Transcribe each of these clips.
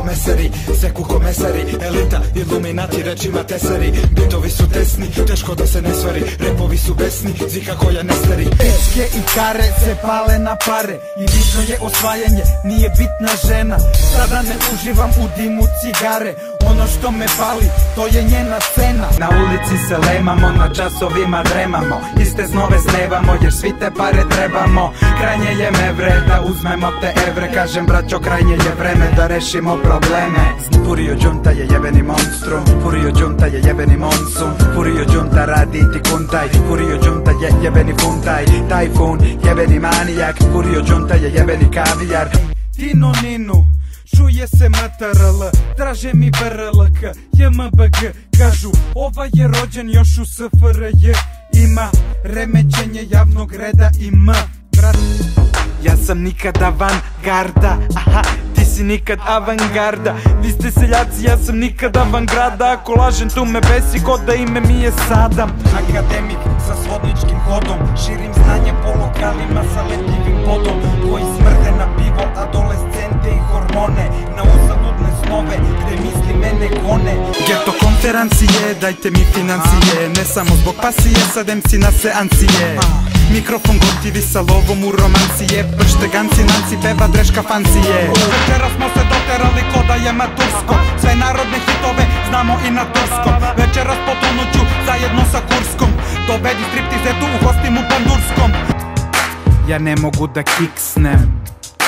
komesari, seku komesari, elita, iluminati, rečima tesari. Bitovi su tesni, teško da se ne stvari, repovi su besni, zika koja ne stari. Teške i kare se pale na pare i bitno je osvajanje, nije bitna žena. Sada ne uživam u dimu cigare, ono što me pali, to je njena scena. Na ulici se lemamo, na časovima dremamo, iste snove snevamo jer svi te pare trebamo. Krajnje je mevre da uzmemo te evre, kažem braćo krajnje je vreme da rešimo probleme. Furio Džunta je jebeni monstrum, Furio Džunta je jebeni monsun, Furio Džunta radi ti kuntaj, Furio Džunta je jebeni funtaj, tajfun, jebeni manijak, Furio Džunta je jebeni kavijar. Tino Ninu, čuje se MTRL, traže mi BRLK, JMBG, kažu ovaj je rođen još u SFRJ. Ima remećenje javnog reda i brat. Ja sam nikad avangarda, aha, ti si nikad avangarda. Vi ste seljaci, ja sam nikad avangrada. Ako lažem tu me besi ko da ime mi je Sadam. Akademik sa svodničkim hodom, širim znanje po lokalima sa lepljivim podom, koji smrde na pivo, adolescente i hormone, na uzaludne snove gde misli mene gone. Geto konferencije, dajte mi financije, ne samo zbog pasije, sadem si na seancije. Mikrofon gotivi sa lovom u romancije, pršte ganci, nanci, peva dreška fancije. Večera smo se doterali ko da je matursko, sve narodne hitove znamo i na turskom. Večeras po ponoću zajedno sa Kurskom, dovedi striptizetu u hostim u Pandurskom. Ja ne mogu da kiksnem,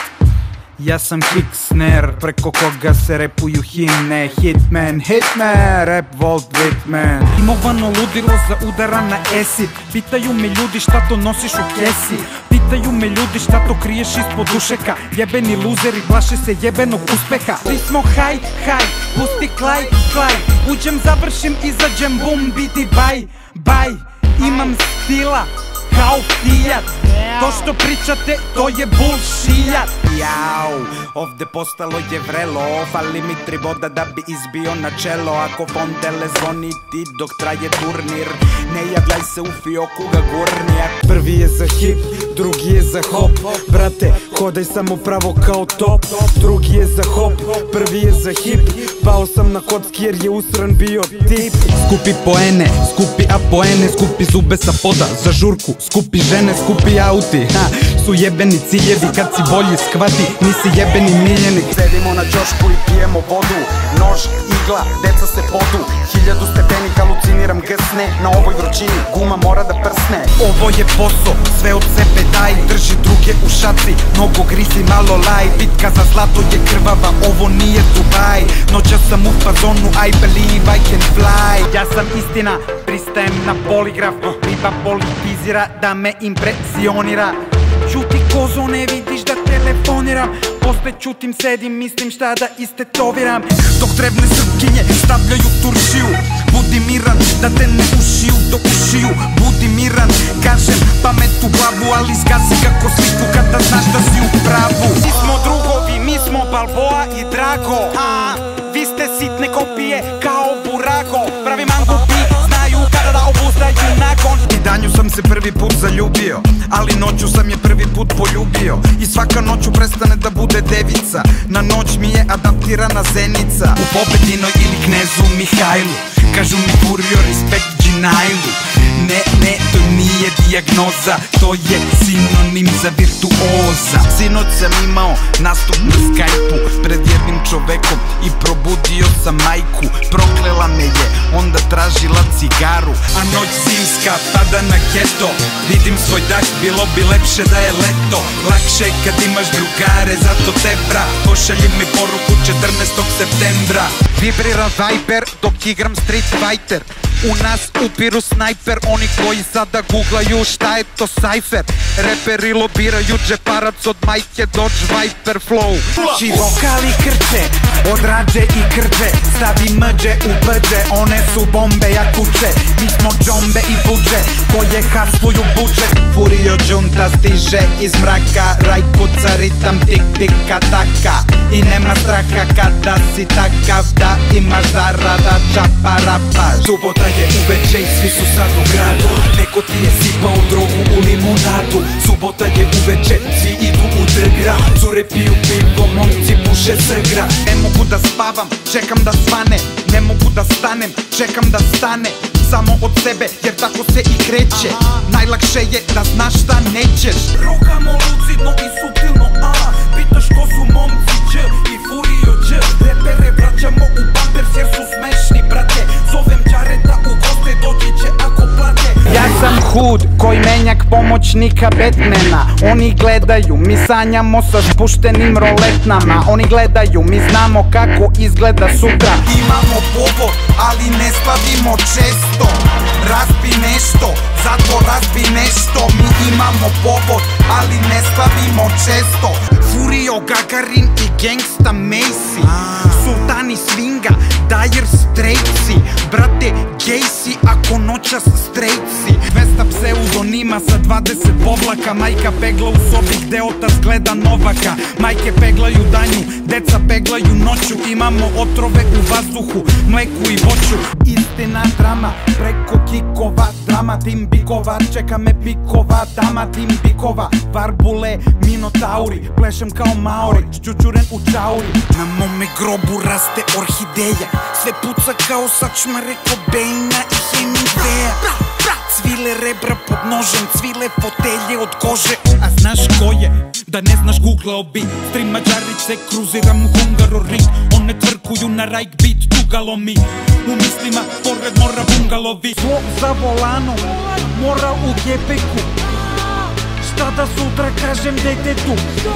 ja sam kiksner, preko koga se repuju himne. Hitman, hitman, rap Walt Whitman. Imovano ludilo za udara na acid, pitaju me ljudi šta to nosiš u kesi. Pitaju me ljudi šta to kriješ ispod dušeka, jebeni luzeri plaše se jebenog uspeha. Svi smo haj, haj, pusti klaj, klaj, uđem, završim, izađem, bum, biti baj, baj. Imam stila kao Fiat, to što pričate to je bullshit. Jau, ovde postalo je vrelo, fali mi 3 boda da bi izbio na čelo. Ako fontele zvoni ti dok traje turnir, ne javljaj se u fioku ga gurnijak. Prvi je za hip, drugi je za hop, brate, hodaj samo pravo kao top. Drugi je za hop, prvi je za hip, pao sam na kocki jer je usran bio tip. Skupi poene, skupi apoene, skupi zube sa poda za žurku, skupi žene, skupi auti, ha, su jebeni ciljevi kad si bolji skvati, nisi jebeni miljenik. Sedimo na ćošku i pijemo vodu, nož, igla, deca se podu, 1000 stepeni haluciniram gsne, na ovoj vrućini guma mora da prsne. Ovo je posao, sve od sebe daj, drži druge u šaci, mnogo grizi, malo laj. Bitka za zlato je krvava, ovo nije Dubaj. Noća sam u fazonu, I believe I can fly. Ja sam istina, pristajem na poligraf, riba politizira da me impresionira. Ćuti kozo, ne vidiš da telefoniram, posle ćutim, sedim, mislim šta da istetoviram. Dok drevne srpkinje stavljaju turšiju, budi miran da te ne ušiju do ušiju. Budi miran, kažem pamet u glavu, ali zgazi kako sliku kada znaš da si u pravu. Mi smo drugovi, mi smo Balboa i Drago, vi ste sitne kopije kao Burago. Pravi mangupi znaju kada da obuzdaju nakon. I danju sam se prvi put zaljubio, ali noću sam je prvi put poljubio. I svaka noću prestane da bude devica, na noć mi je adaptirana zenica. U Pobedinoj ili Knezu Mihajlu, kažu mi Furio, respekt Džinajlu. Ne, ne, to nije dijagnoza, to je sinonim za virtuoza. Sinoć sam imao nastup na Skype-u pred jednim čovekom i probudio sam majku. Proklela me je, onda tražila cigaru, a noć zimska pada na geto. Vidim svoj dah, bilo bi lepše da je leto. Lakše je kad imaš drugare, zato te bra, pošalji mi poruku 14. septembra. Vibrira Viper dok igram Street Fighter, u nas upiru snajper, oni koji sada googlaju šta je to sajfer. Reperi lobiraju džeparac od majke Dodge Viper Flow. Či vokali krče, od rađe i krđe, stavi mđe u bđe, one su bombe ja kuće. Mi smo džombe i buđe, koje hasluju budžet. Furio Džunta stiže iz mraka, raj kuca ritam tik tika taka. I nema straha kada si takav da imaš zarada čaparapa. Subota je uveče i svi su sad u gradu, neko ti je sipao drogu u limunadu. Subota je uveče, svi idu u drgra, cure piju pivo, momci puše srgra. Ne mogu mogu da spavam, čekam da svane. Ne mogu da stanem, čekam da stane. Samo od sebe, jer tako se i kreće. Najlakše je da znaš šta nećeš. Rokamo lucidno i suptilno, pitaš ko su momci Đ i Furio Đ. Repere vraćamo u bumpers jer su smešni, brate. Zovem Đareta u goste, doći će ako plate. Ja sam Hud, koji menjak pomoćnika Batmana. Oni gledaju, mi sanjamo sa spuštenim roletnama. Oni gledaju, mi znamo kako izgleda sutra. Imamo povod, ali ne slavimo često. Razbi nešto, zato razbi nešto. Mi imamo povod, ali ne slavimo često. Furio Gagarin i Gangsta Macy, sultani swinga, Dire Straitsi. Brate, gej si ako noćas straight si. 200 pseudonima sa 20 povlaka. Majka pegla u sobi gde otac gleda Novaka. Majke peglaju danju, deca peglaju noću. Imamo otrove u vazduhu, mleku i voću. Istina drama, preko kikova. Drama tim bikova, čeka me pikova. Dama tim bikova, varbule, minotauri. Plešem kao Maori, šćučuren u čauri. Na mome grobu raste orhideja. Sve puca kao sačmare Cobaina i Hemingwaya. Cvile rebra pod nožem, cvile fotelje od kože. A znaš ko je? Da ne znaš googlao bi. Stream Mađarić se kruziram u Hungaroring. One tvrkuju na rajk beat, tugalo mi. U mislima pored mora bungalovi. Zlo za volanom, mora u gepeku. Šta da sutra kažem detetu?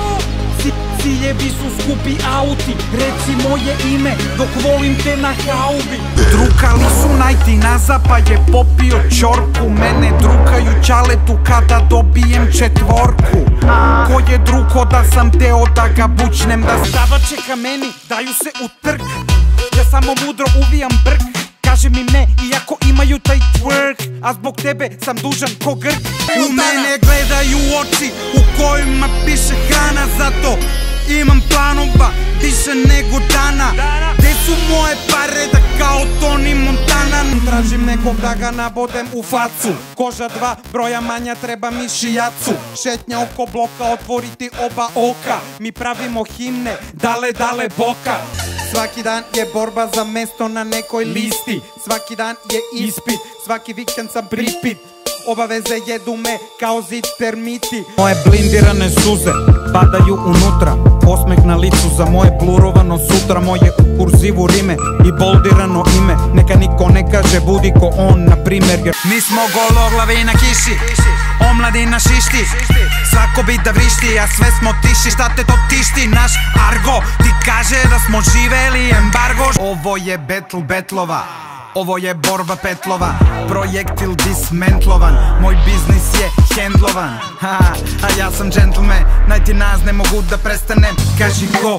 Ciljevi su skupi auti. Reci moje ime dok volim te na haubi. Drukali su najtinaza pa je popio ćorku. Mene drukaju ćaletu kada dobijem četvorku. Ko je druko da sam teo da ga bućnem da Stavače kameni daju se u trk. Ja samo mudro uvijam brk. Kaži mi me iako imaju taj twerk. A zbog tebe sam dužan ko Grk. U mene gledaju oči u kojima piše hrana. Zato imam planova više nego dana. Gde su moje pare da kao Tony Montana? Tražim nekog da ga nabodem u facu. Koža 2 broja manja, treba mi šijacu. Šetnja oko bloka, otvoriti oba oka. Mi pravimo himne, dale dale boka. Svaki dan je borba za mesto na nekoj listi. Svaki dan je ispit, svaki vikend sam pripit. Obaveze jedu me kao zid termiti. Moje blindirane suze padaju unutra. Osmeh na licu za moje blurovano sutra. Moje u kurzivu rime i boldirano ime. Neka niko ne kaže budi ko on, na primer. Jer mi smo gologlavi na kiši, omladina šišti. Svako bi da vrišti, a sve smo tiši. Šta te to tišti? Naš argo ti kaže da smo živeli embargo. Ovo je battle betlova, ovo je borba petlova, projektil dismentlovan. Moj biznis je hendlovan, a ja sam džentlmen. Naj ti nas ne mogu da prestanem. Kaži ko,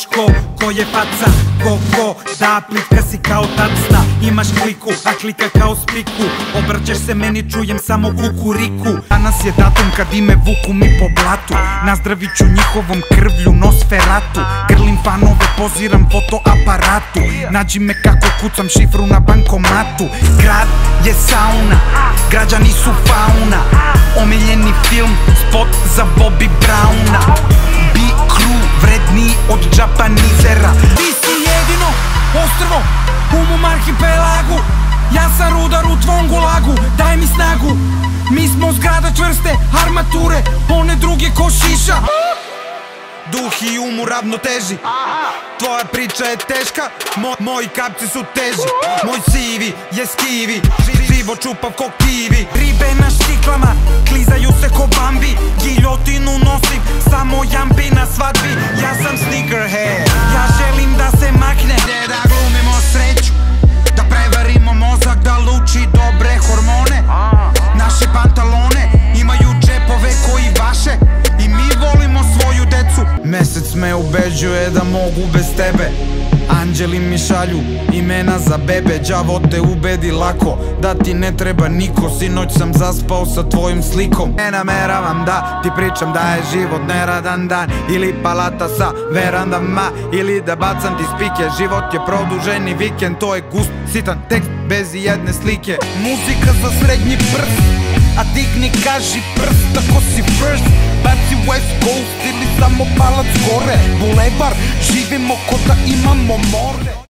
ko je faca. Ko, da plitka si kao tacna. Imaš kliku, a klika kao spiku. Obraćaš se meni, čujem samo kukuriku. Danas je datum kad ime vuku mi po blatu. Nazdravit ću njihovom krvlju Nosferatu. Grlim fanove, poziram fotoaparatu. Nađi me kako kucam šifru na bankomatu. Grad je sauna, građani su fauna. Omiljeni film, spot za Bobby Browna. B-crew vredniji od Japanizera. Ti si jedino ostrvo u mom arhipelagu. Ja sam rudar u tvom gulagu, daj mi snagu. Mi smo zgrada čvrste armature, one druge ko šiša. Duh i um u ravnoteži. Tvoja priča je teška, moji kapci su teži. Moj CV je skivi, živo čupav ko kiwi. Ribe na štiklama, klizaju se ko Bambi. Giljotinu nosim, samo jampi na svadbi. Ja sam sneakerhead, ja želim da se makne. Da glumimo sreću, da prevarimo mozak, da luči dobre hormone. Naše pantalone imaju džepove koji vaše i mi volimo svoju decu. Mesec me ubeđuje da mogu bez tebe. Anđeli mi šalju imena za bebe. Đavo te ubedi lako da ti ne treba niko. Sinoć sam zaspao sa tvojom slikom. Ne nameravam da ti pričam da je život neradan dan, ili palata sa verandama, ili da bacam ti spike. Život je produženi vikend, to je gust, sitan tekst bez jedne slike. Muzika za srednji prst, A digni kaži prst ako si first. Baci West Coast ili samo palac gore. Bulevar, živimo ko da imamo more.